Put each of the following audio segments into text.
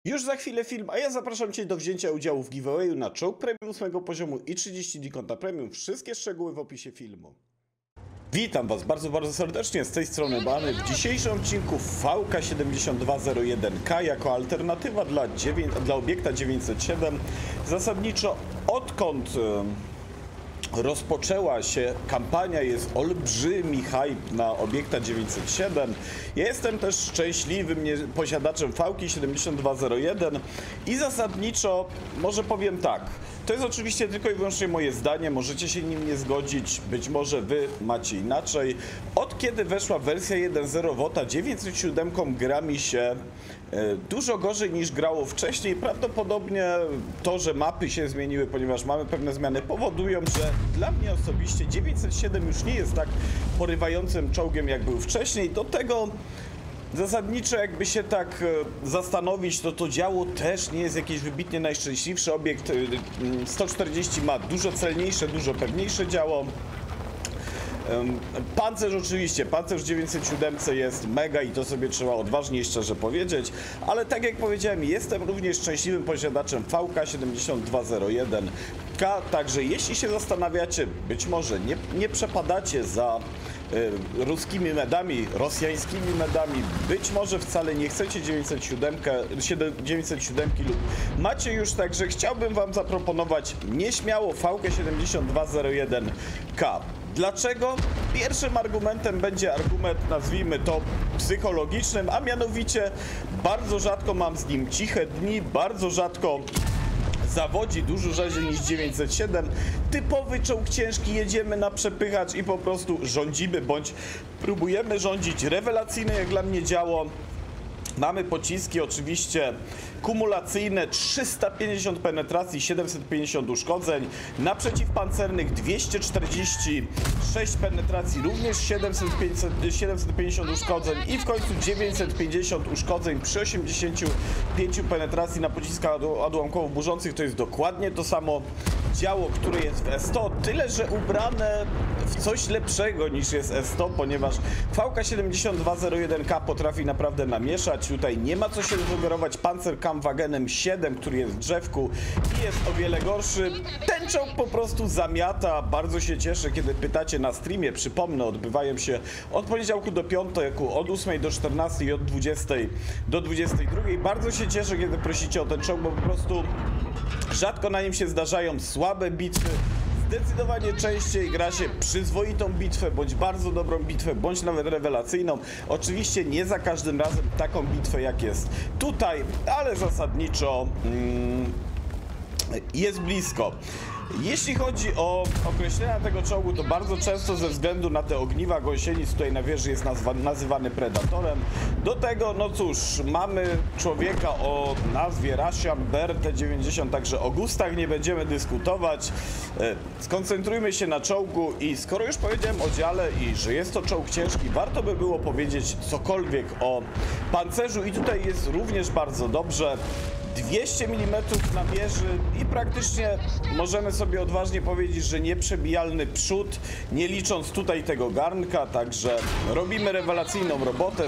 Już za chwilę film, a ja zapraszam Cię do wzięcia udziału w giveawayu na czołg premium 8 poziomu i 30 dni konta premium. Wszystkie szczegóły w opisie filmu. Witam Was bardzo serdecznie, z tej strony Bany. W dzisiejszym odcinku VK7201K jako alternatywa dla obiekta 907. Zasadniczo odkąd rozpoczęła się kampania, jest olbrzymi hype na obiekta 907. Ja jestem też szczęśliwym posiadaczem VK7201 i zasadniczo może powiem tak, to jest oczywiście tylko i wyłącznie moje zdanie, możecie się nim nie zgodzić, być może Wy macie inaczej. Od kiedy weszła wersja 1.0 WOTA 907 gra mi się dużo gorzej niż grało wcześniej. Prawdopodobnie to, że mapy się zmieniły, ponieważ mamy pewne zmiany, powodują, że dla mnie osobiście 907 już nie jest tak porywającym czołgiem, jak był wcześniej. Do tego zasadniczo, jakby się tak zastanowić, to działo też nie jest jakiś wybitnie najszczęśliwszy obiekt. 140 ma dużo celniejsze, dużo pewniejsze działo. Pancerz oczywiście, pancerz w 907 jest mega i to sobie trzeba odważnie i szczerze powiedzieć, ale tak jak powiedziałem, jestem również szczęśliwym posiadaczem VK7201K, także jeśli się zastanawiacie, być może nie przepadacie za ruskimi medami, rosjańskimi medami, być może wcale nie chcecie 907 lub macie już, także chciałbym Wam zaproponować nieśmiało VK7201K. Dlaczego? Pierwszym argumentem będzie argument, nazwijmy to psychologicznym, a mianowicie bardzo rzadko mam z nim ciche dni, bardzo rzadko zawodzi, dużo rzadziej niż 907. Typowy czołg ciężki, jedziemy na przepychacz i po prostu rządzimy, bądź próbujemy rządzić. Rewelacyjne jak dla mnie działo. Mamy pociski oczywiście kumulacyjne, 350 penetracji, 750 uszkodzeń, na przeciwpancernych 246 penetracji, również 750 uszkodzeń i w końcu 950 uszkodzeń przy 85 penetracji na pociskach odłamkowo-burzących. To jest dokładnie to samo działo, które jest w S100, tyle że ubrane w coś lepszego niż jest S100, ponieważ VK7201K potrafi naprawdę namieszać. Tutaj nie ma co się sugerować. Panzerkampfwagenem 7, który jest w drzewku i jest o wiele gorszy. Ten czołg po prostu zamiata. Bardzo się cieszę, kiedy pytacie na streamie. Przypomnę, odbywają się od poniedziałku do piątku, od 8 do 14 i od 20 do 22. Bardzo się cieszę, kiedy prosicie o ten czołg, bo po prostu rzadko na nim się zdarzają słabe bitwy. Zdecydowanie częściej gra się przyzwoitą bitwę, bądź bardzo dobrą bitwę, bądź nawet rewelacyjną. Oczywiście nie za każdym razem taką bitwę jak jest tutaj, ale zasadniczo jest blisko. Jeśli chodzi o określenia tego czołgu, to bardzo często ze względu na te ogniwa gąsienic tutaj na wieży jest nazywany predatorem. Do tego, no cóż, mamy człowieka o nazwie Russian Bear T90, także o gustach nie będziemy dyskutować. Skoncentrujmy się na czołgu i skoro już powiedziałem o dziale i że jest to czołg ciężki, warto by było powiedzieć cokolwiek o pancerzu i tutaj jest również bardzo dobrze. 200 mm na wieży i praktycznie możemy sobie odważnie powiedzieć, że nieprzebijalny przód, nie licząc tutaj tego garnka, także robimy rewelacyjną robotę.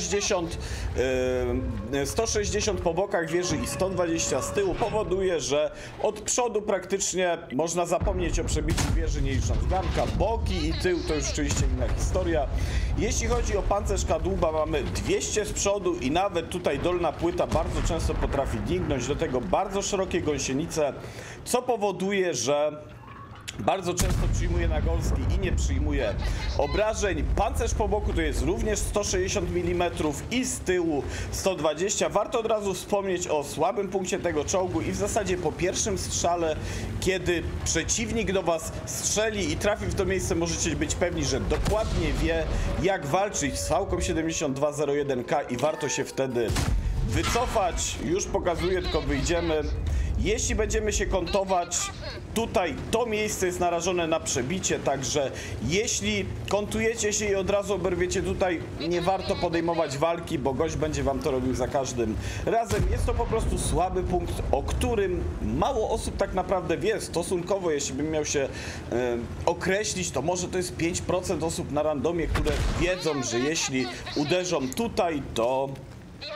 160 po bokach wieży i 120 z tyłu powoduje, że od przodu praktycznie można zapomnieć o przebiciu wieży, nie licząc garnka. Boki i tył to już oczywiście inna historia. Jeśli chodzi o pancerz kadłuba, mamy 200 z przodu i nawet tutaj dolna płyta bardzo często potrafi dźwignąć, do tego bardzo szerokie gąsienice, co powoduje, że bardzo często przyjmuje nagolski i nie przyjmuje obrażeń. Pancerz po boku to jest również 160 mm i z tyłu 120. Warto od razu wspomnieć o słabym punkcie tego czołgu i w zasadzie po pierwszym strzale, kiedy przeciwnik do Was strzeli i trafi w to miejsce, możecie być pewni, że dokładnie wie, jak walczyć z VK7201K i warto się wtedy wycofać. Już pokazuję, tylko wyjdziemy. Jeśli będziemy się kontować, tutaj to miejsce jest narażone na przebicie, także jeśli kontujecie się i od razu oberwiecie tutaj, nie warto podejmować walki, bo gość będzie Wam to robił za każdym razem. Jest to po prostu słaby punkt, o którym mało osób tak naprawdę wie. Stosunkowo, jeśli bym miał się określić, to może to jest 5% osób na randomie, które wiedzą, że jeśli uderzą tutaj, to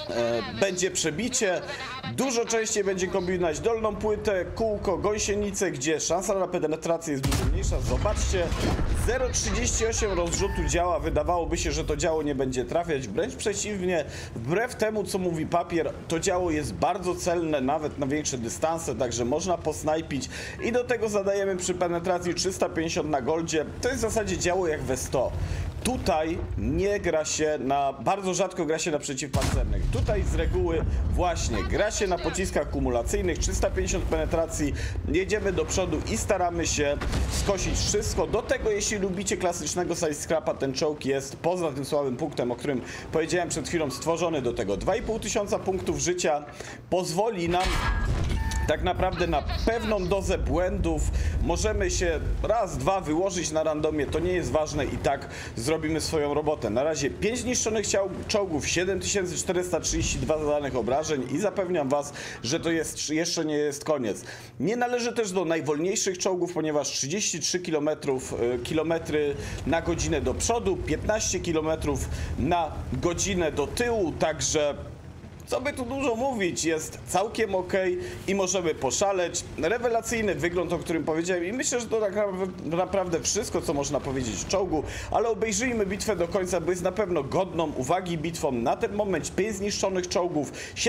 będzie przebicie, dużo częściej będzie kombinować dolną płytę, kółko, gąsienicę, gdzie szansa na penetrację jest dużo mniejsza. Zobaczcie, 0,38 rozrzutu działa, wydawałoby się, że to działo nie będzie trafiać, wręcz przeciwnie, wbrew temu co mówi papier, to działo jest bardzo celne nawet na większe dystanse, także można posnajpić i do tego zadajemy przy penetracji 350 na goldzie, to jest w zasadzie działo jak we 100. Tutaj nie gra się na, bardzo rzadko gra się na przeciwpancernych. Tutaj z reguły właśnie gra się na pociskach kumulacyjnych, 350 penetracji, jedziemy do przodu i staramy się skosić wszystko. Do tego jeśli lubicie klasycznego side scrapa, ten czołg jest poza tym słabym punktem, o którym powiedziałem przed chwilą, stworzony do tego. 2500 punktów życia pozwoli nam tak naprawdę na pewną dozę błędów. Możemy się raz, dwa wyłożyć na randomie, to nie jest ważne i tak zrobimy swoją robotę. Na razie 5 zniszczonych czołgów, 7432 zadanych obrażeń i zapewniam was, że to jeszcze nie jest koniec. Nie należy też do najwolniejszych czołgów, ponieważ 33 km na godzinę do przodu, 15 km na godzinę do tyłu, także co by tu dużo mówić, jest całkiem ok i możemy poszaleć. Rewelacyjny wygląd, o którym powiedziałem i myślę, że to tak naprawdę wszystko, co można powiedzieć o czołgu, ale obejrzyjmy bitwę do końca, bo jest na pewno godną uwagi bitwą. Na ten moment 5 zniszczonych czołgów,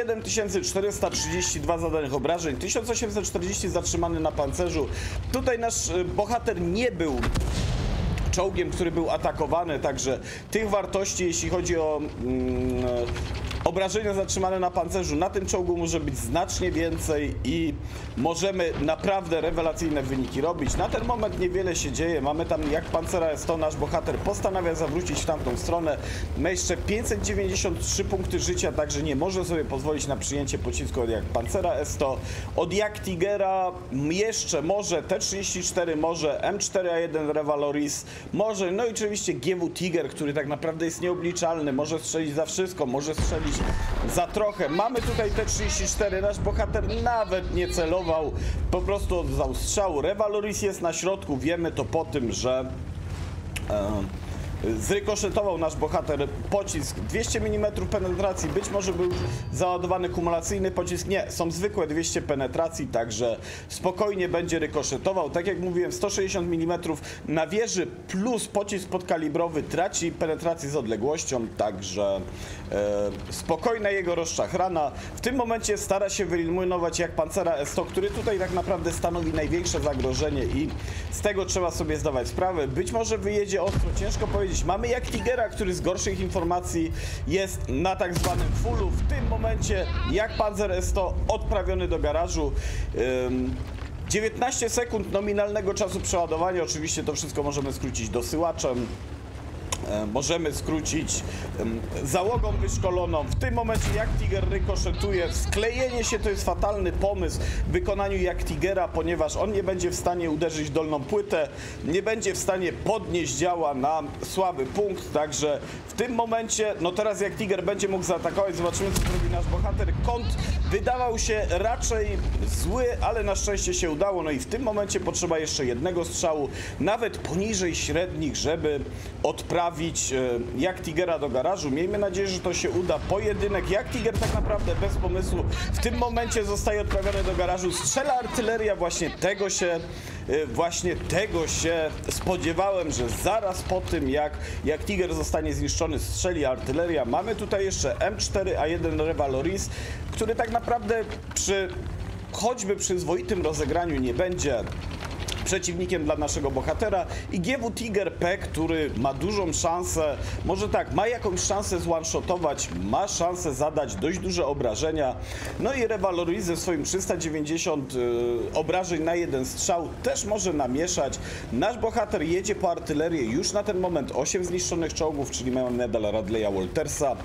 7432 zadanych obrażeń, 1840 zatrzymany na pancerzu. Tutaj nasz bohater nie był czołgiem, który był atakowany, także tych wartości, jeśli chodzi o obrażenia zatrzymane na pancerzu, na tym czołgu może być znacznie więcej i możemy naprawdę rewelacyjne wyniki robić. Na ten moment niewiele się dzieje, mamy tam jak Pancera S100, nasz bohater postanawia zawrócić w tamtą stronę, ma jeszcze 593 punkty życia, także nie może sobie pozwolić na przyjęcie pocisku od jak Pancera S100. Od jak Tigera jeszcze może, T-34 może, M4A1 Revaloris może, no i oczywiście GW Tiger, który tak naprawdę jest nieobliczalny, może strzelić za wszystko, może strzelić za trochę. Mamy tutaj T-34, nasz bohater nawet nie celował, po prostu oddał strzał. Revaloris jest na środku, wiemy to po tym, że zrykoszetował nasz bohater pocisk. 200 mm penetracji, być może był załadowany kumulacyjny pocisk, nie, są zwykłe 200 penetracji, także spokojnie będzie rykoszetował. Tak jak mówiłem, 160 mm na wieży plus pocisk podkalibrowy traci penetrację z odległością, także spokojna jego rozczachrana. W tym momencie stara się wyeliminować jak Pancera S100, który tutaj tak naprawdę stanowi największe zagrożenie i z tego trzeba sobie zdawać sprawę. Być może wyjedzie ostro, ciężko powiedzieć. Mamy jak Tigera, który z gorszych informacji jest na tak zwanym fullu. W tym momencie jak Panzer S100 odprawiony do garażu. 19 sekund nominalnego czasu przeładowania. Oczywiście to wszystko możemy skrócić dosyłaczem. Możemy skrócić załogą wyszkoloną. W tym momencie jak Tiger rykoszetuje, sklejenie się to jest fatalny pomysł w wykonaniu jak Tigera, ponieważ on nie będzie w stanie uderzyć w dolną płytę, nie będzie w stanie podnieść działa na słaby punkt, także w tym momencie, no teraz jak Tiger będzie mógł zaatakować, zobaczymy co zrobi nasz bohater. Kąt wydawał się raczej zły, ale na szczęście się udało, no i w tym momencie potrzeba jeszcze jednego strzału, nawet poniżej średnich, żeby odprawić jak Tigera do garażu. Miejmy nadzieję, że to się uda. Pojedynek jak Tiger tak naprawdę bez pomysłu w tym momencie zostaje odprawiony do garażu. Strzela artyleria, właśnie tego się spodziewałem, że zaraz po tym jak Tiger zostanie zniszczony, strzeli artyleria. Mamy tutaj jeszcze M4A1 Revaloris, który tak naprawdę przy choćby przyzwoitym rozegraniu nie będzie przeciwnikiem dla naszego bohatera i GW Tiger P, który ma dużą szansę, może tak, ma jakąś szansę zone-shotować, ma szansę zadać dość duże obrażenia, no i Revaloris ze swoim 390 obrażeń na jeden strzał też może namieszać. Nasz bohater jedzie po artylerię, już na ten moment 8 zniszczonych czołgów, czyli mamy medal Radleya Waltersa,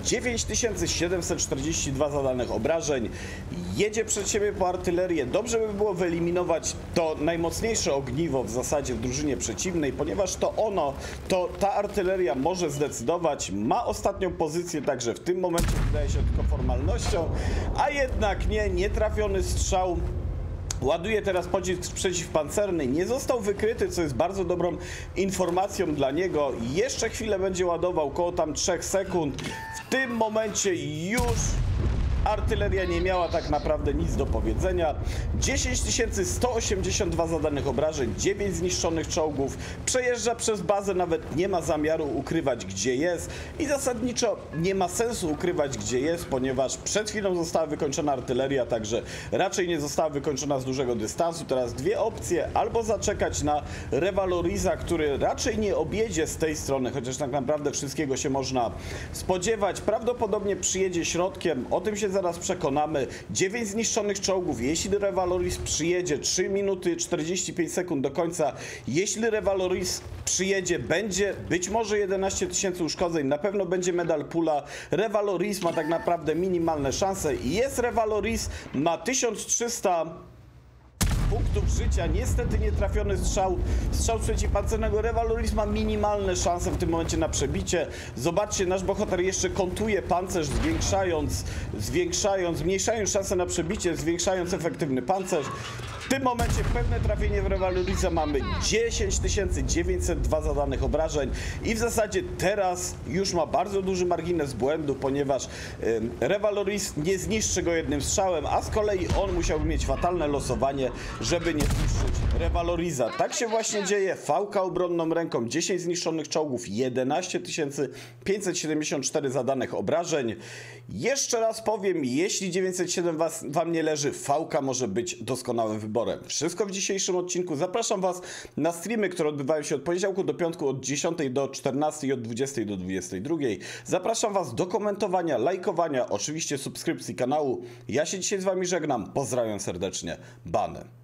9742 zadanych obrażeń, jedzie przed siebie po artylerię. Dobrze by było wyeliminować to najmocniejsze ogniwo w zasadzie w drużynie przeciwnej, ponieważ to ta artyleria może zdecydować, ma ostatnią pozycję, także w tym momencie wydaje się tylko formalnością, a jednak nie trafiony strzał Ładuje teraz pocisk przeciwpancerny, nie został wykryty, co jest bardzo dobrą informacją dla niego. Jeszcze chwilę będzie ładował, około tam 3 sekund. W tym momencie już artyleria nie miała tak naprawdę nic do powiedzenia. 10 182 zadanych obrażeń, 9 zniszczonych czołgów, przejeżdża przez bazę, nawet nie ma zamiaru ukrywać, gdzie jest i zasadniczo nie ma sensu ukrywać, gdzie jest, ponieważ przed chwilą została wykończona artyleria, także raczej nie została wykończona z dużego dystansu. Teraz dwie opcje: albo zaczekać na Revaloriza, który raczej nie objedzie z tej strony, chociaż tak naprawdę wszystkiego się można spodziewać. Prawdopodobnie przyjedzie środkiem, o tym się zaraz przekonamy. 9 zniszczonych czołgów, jeśli Revaloris przyjedzie, 3 minuty 45 sekund do końca. Jeśli Revaloris przyjedzie, będzie być może 11 000 uszkodzeń, na pewno będzie medal pula. Revaloris ma tak naprawdę minimalne szanse. Jest Revaloris, ma 1300 punktów życia, niestety nie trafiony strzał przeciwpancernego. Revaloris ma minimalne szanse w tym momencie na przebicie. Zobaczcie, nasz bohater jeszcze kontuje pancerz, zmniejszając szanse na przebicie, zwiększając efektywny pancerz. W tym momencie pewne trafienie w Revalorisa, mamy 10 902 zadanych obrażeń i w zasadzie teraz już ma bardzo duży margines błędu, ponieważ Revaloris nie zniszczy go jednym strzałem, a z kolei on musiałby mieć fatalne losowanie, żeby nie zniszczyć Revaloriza. Tak się właśnie dzieje. Fałka obronną ręką, 10 zniszczonych czołgów, 11 574 zadanych obrażeń. Jeszcze raz powiem, jeśli 907 wam nie leży, fałka może być doskonałym wyborem. Wszystko w dzisiejszym odcinku. Zapraszam was na streamy, które odbywają się od poniedziałku do piątku od 10 do 14 i od 20 do 22. Zapraszam was do komentowania, lajkowania, oczywiście subskrypcji kanału. Ja się dzisiaj z wami żegnam. Pozdrawiam serdecznie. Bane.